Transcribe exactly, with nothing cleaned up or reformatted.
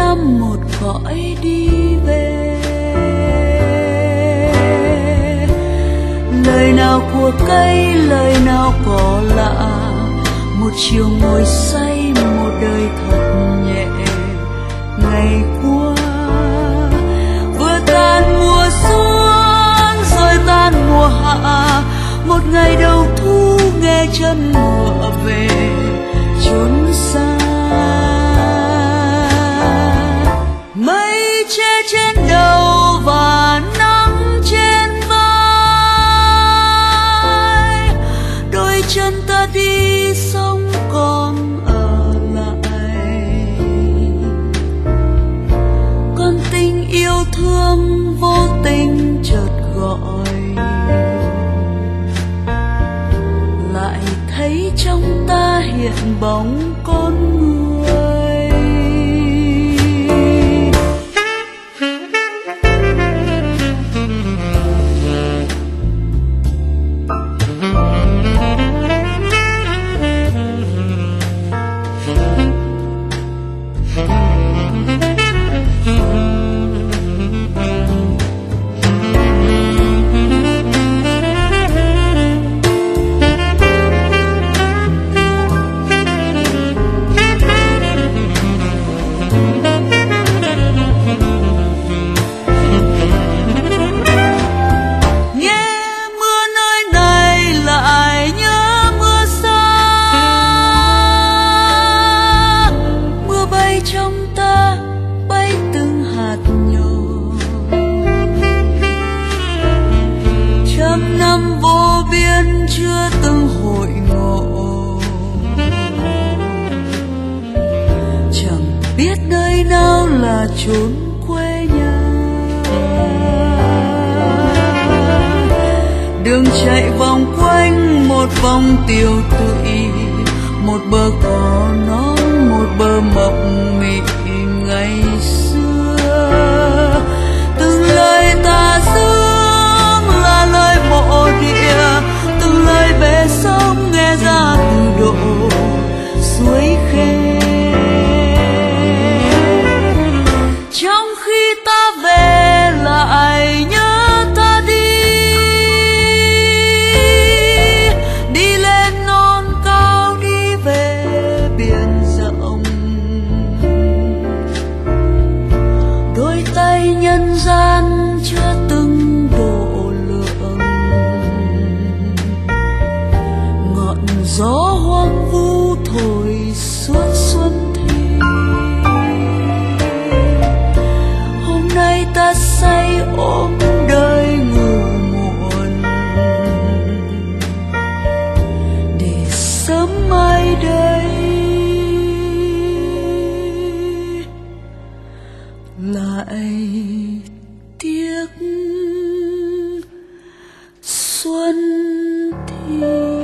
năm một cõi đi về. Lời nào của cây, lời nào cỏ lạ, một chiều ngồi say một đời thật nhẹ. Ngày qua vừa tan mùa xuân rồi tan mùa hạ, một ngày đầu thu nghe chân ngựa về chốn xa. Mây che trên đầu và nắng trên vai, đôi chân ta đi sống còn ở lại. Con tình yêu thương vô tình chợt gọi, lại thấy trong ta hiện bóng con người. Năm vô biên chưa từng hội ngộ, chẳng biết nơi nào là chốn quê nhà. Đường chạy vòng quanh một vòng tiều tụy, một bờ cỏ non một bờ mộng mị ngày xưa. Từng lời ta dương là lời mộ địa, từng lời bể sông nghe ra từ độ suối khê. Trong khi ta về lại nhớ ta đi, đi lên non cao đi về biển rộng. Đôi tay nhân gian chưa từng độ lượng, ngọn gió hoang vu thổi suốt xuân thì. Hôm nay ta say ôm đời ngủ muộn, để sớm mai đây lại tiếc xuân thì.